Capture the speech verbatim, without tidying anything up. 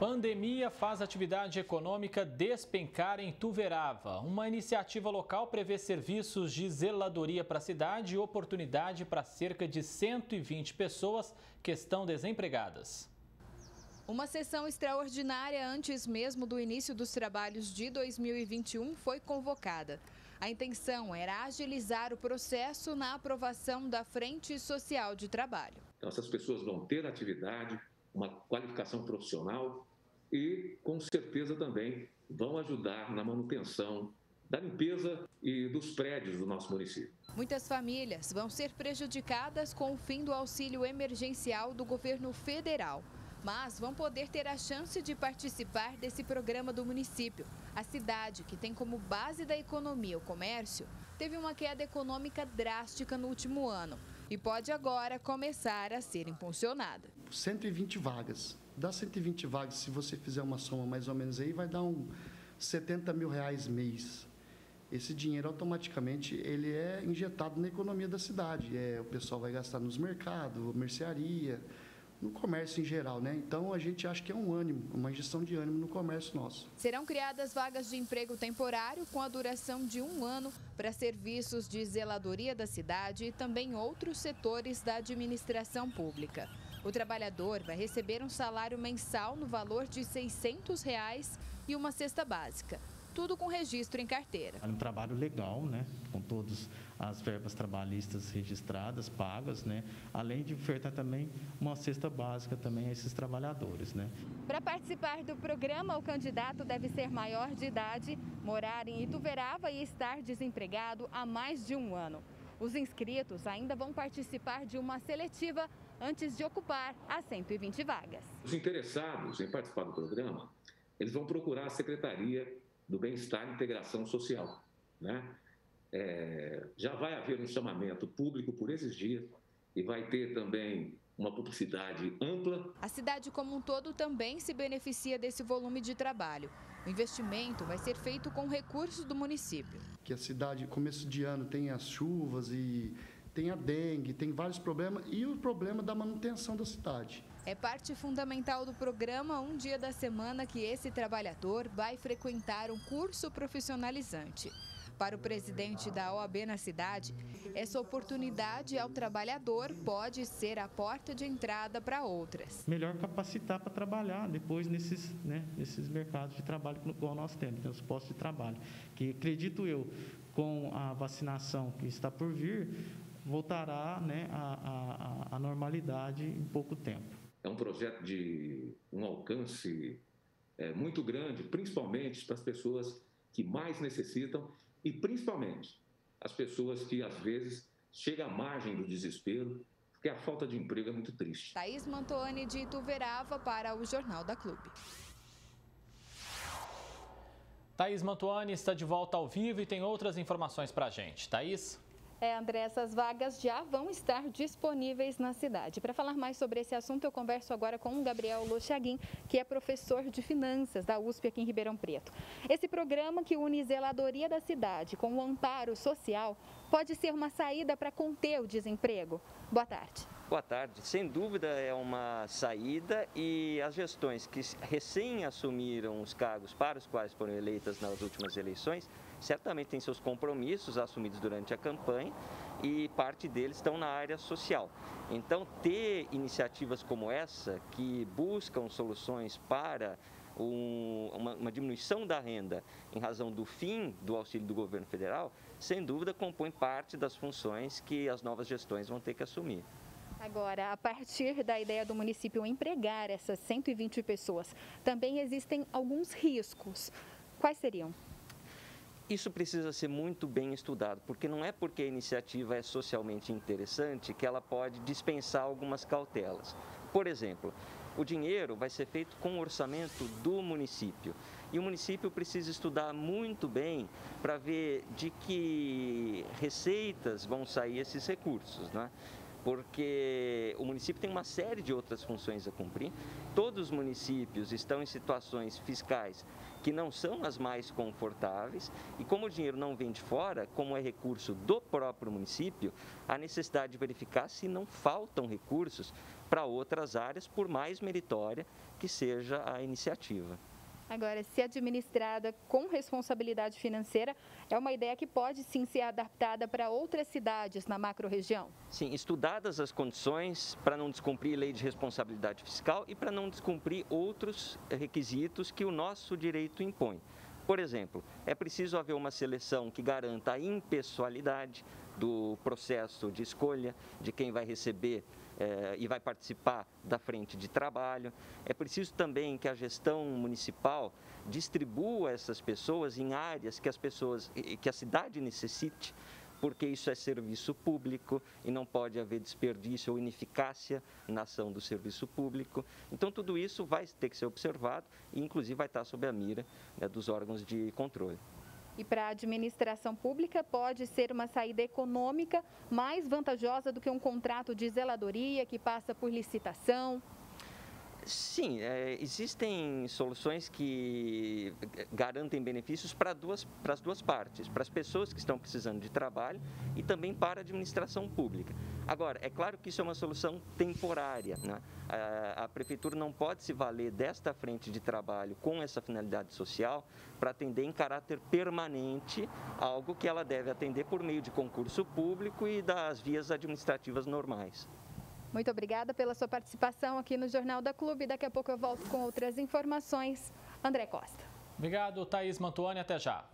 Pandemia faz atividade econômica despencar em Ituverava. Uma iniciativa local prevê serviços de zeladoria para a cidade e oportunidade para cerca de cento e vinte pessoas que estão desempregadas. Uma sessão extraordinária antes mesmo do início dos trabalhos de dois mil e vinte e um foi convocada. A intenção era agilizar o processo na aprovação da Frente Social de Trabalho. Então, essas pessoas vão ter atividade, uma qualificação profissional e, com certeza, também vão ajudar na manutenção da limpeza e dos prédios do nosso município. Muitas famílias vão ser prejudicadas com o fim do auxílio emergencial do governo federal, mas vão poder ter a chance de participar desse programa do município. A cidade, que tem como base da economia o comércio, teve uma queda econômica drástica no último ano e pode agora começar a ser impulsionada. cento e vinte vagas. Das cento e vinte vagas, se você fizer uma soma mais ou menos aí, vai dar um setenta mil reais mês. Esse dinheiro automaticamente ele é injetado na economia da cidade. É, o pessoal vai gastar nos mercados, mercearia, no comércio em geral, né? Então a gente acha que é um ânimo, uma injeção de ânimo no comércio nosso. Serão criadas vagas de emprego temporário com a duração de um ano para serviços de zeladoria da cidade e também outros setores da administração pública. O trabalhador vai receber um salário mensal no valor de seiscentos reais e uma cesta básica. Tudo com registro em carteira. É um trabalho legal, né? Com todas as verbas trabalhistas registradas, pagas, né? Além de ofertar também uma cesta básica também a esses trabalhadores, né? Para participar do programa, o candidato deve ser maior de idade, morar em Ituverava e estar desempregado há mais de um ano. Os inscritos ainda vão participar de uma seletiva antes de ocupar as cento e vinte vagas. Os interessados em participar do programa, eles vão procurar a Secretaria do Bem-Estar e Integração Social, né? É, já vai haver um chamamento público por esses dias e vai ter também uma publicidade ampla. A cidade como um todo também se beneficia desse volume de trabalho. O investimento vai ser feito com recursos do município. Que a cidade, começo de ano, tem as chuvas e tem a dengue, tem vários problemas e o problema da manutenção da cidade. É parte fundamental do programa um dia da semana que esse trabalhador vai frequentar um curso profissionalizante. Para o presidente da O A B na cidade, essa oportunidade ao trabalhador pode ser a porta de entrada para outras. Melhor capacitar para trabalhar depois nesses, né, nesses mercados de trabalho igual nós temos, né, os postos de trabalho. Que acredito eu, com a vacinação que está por vir, voltará, né, a, a, a normalidade em pouco tempo. É um projeto de um alcance é, muito grande, principalmente para as pessoas que mais necessitam e principalmente as pessoas que às vezes chegam à margem do desespero, porque a falta de emprego é muito triste. Thaís Mantoani de Ituverava para o Jornal da Clube. Thaís Mantoani está de volta ao vivo e tem outras informações para a gente. Thaís? É, André, essas vagas já vão estar disponíveis na cidade. Para falar mais sobre esse assunto, eu converso agora com o Gabriel Lochaguin, que é professor de finanças da U S P aqui em Ribeirão Preto. Esse programa que une zeladoria da cidade com o amparo social pode ser uma saída para conter o desemprego? Boa tarde. Boa tarde. Sem dúvida é uma saída e as gestões que recém assumiram os cargos para os quais foram eleitas nas últimas eleições certamente têm seus compromissos assumidos durante a campanha e parte deles estão na área social. Então, ter iniciativas como essa, que buscam soluções para um, uma, uma diminuição da renda em razão do fim do auxílio do governo federal, sem dúvida compõe parte das funções que as novas gestões vão ter que assumir. Agora, a partir da ideia do município empregar essas cento e vinte pessoas, também existem alguns riscos. Quais seriam? Isso precisa ser muito bem estudado, porque não é porque a iniciativa é socialmente interessante que ela pode dispensar algumas cautelas. Por exemplo, o dinheiro vai ser feito com o orçamento do município. E o município precisa estudar muito bem para ver de que receitas vão sair esses recursos, né? porque o município tem uma série de outras funções a cumprir. Todos os municípios estão em situações fiscais que não são as mais confortáveis e como o dinheiro não vem de fora, como é recurso do próprio município, há necessidade de verificar se não faltam recursos para outras áreas, por mais meritória que seja a iniciativa. Agora, se administrada com responsabilidade financeira, é uma ideia que pode sim ser adaptada para outras cidades na macro-região? Sim, estudadas as condições para não descumprir lei de responsabilidade fiscal e para não descumprir outros requisitos que o nosso direito impõe. Por exemplo, é preciso haver uma seleção que garanta a impessoalidade do processo de escolha de quem vai receber eh, e vai participar da frente de trabalho. É preciso também que a gestão municipal distribua essas pessoas em áreas que as pessoas, que a cidade necessite, porque isso é serviço público e não pode haver desperdício ou ineficácia na ação do serviço público. Então, tudo isso vai ter que ser observado e, inclusive, vai estar sob a mira, né, dos órgãos de controle. E para a administração pública pode ser uma saída econômica mais vantajosa do que um contrato de zeladoria que passa por licitação? Sim, é, existem soluções que garantem benefícios para duas, para as duas partes, para as pessoas que estão precisando de trabalho e também para a administração pública. Agora, é claro que isso é uma solução temporária, né? A, a Prefeitura não pode se valer desta frente de trabalho com essa finalidade social para atender em caráter permanente algo que ela deve atender por meio de concurso público e das vias administrativas normais. Muito obrigada pela sua participação aqui no Jornal da Clube. Daqui a pouco eu volto com outras informações. André Costa. Obrigado, Thaís Mantuani. Até já.